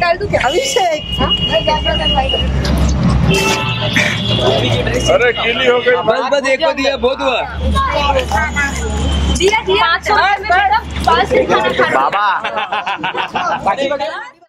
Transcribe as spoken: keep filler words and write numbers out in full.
डाल दूं क्या? अभिषेक अरे गीली हो गई। बस बस एक को दिया, बहुत हुआ। दिया दिया। बाबा